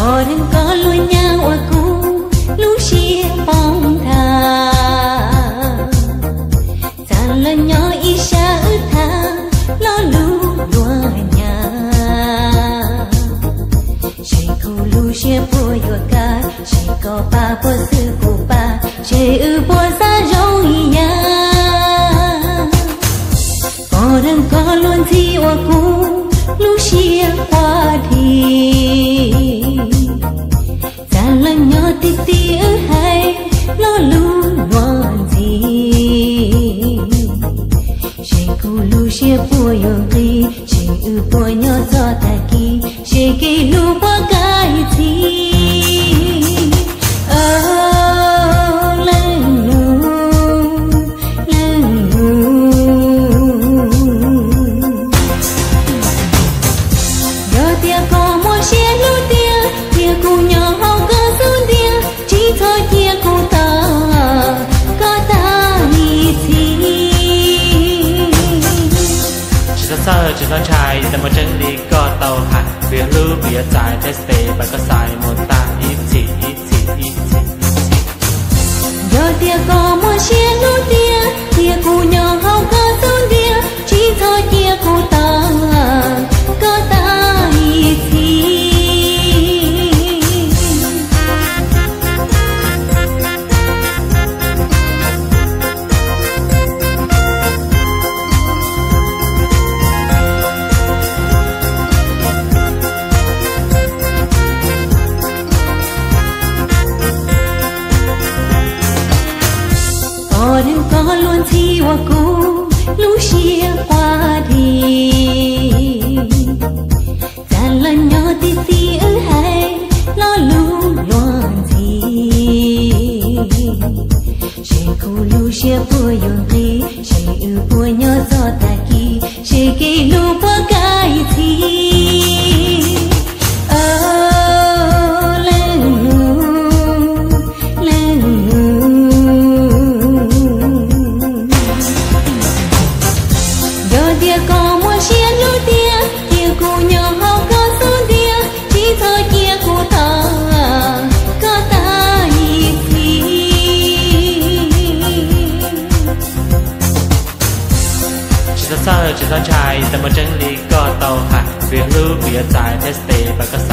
có đừng có lối nhau ở cũ lúc chia bóng thà chẳng lần nhỏ ý xa ước tha lo lu đua nhà chỉ cô lu chia bùa yo ca chỉ có ba bùa sư của ba chỉ bùa xa rong nhà có đừng có luôn gì ở cũ lúc chia qua thì chẳng lần nhỏ tiếc tiếc hay lo luôn loạn gì chỉ cô lu chia bùa yo đi chỉ bùa nhỏ gió ta kỳ chỉ kỳ lu qua cái gì sơ chỉ con traiแต่มาจังดีก็เตาหัดเบียรู้เบียจ่ายเทสเตย์ไปก็สายหมดตาอีจี giờ tia có mua xe lúa tia cô nhỏ hao có xuống tia chỉ thôi tia cô ta có ta ý gì đừng có luôn thi hoa cũ lúc chia qua thì chẳng lần nhỏ tí tí ư hay lo lu loạn gì chỉ cô lu chia bùa yon đi chỉ bùa nhỏ gió ta kỳ chỉ kỳ lu qua cái gì sơ chỉ con traiแต่มาจังดีก็เตาหัดเบียรู้เบียจ่ายเทสเตย์ไปก็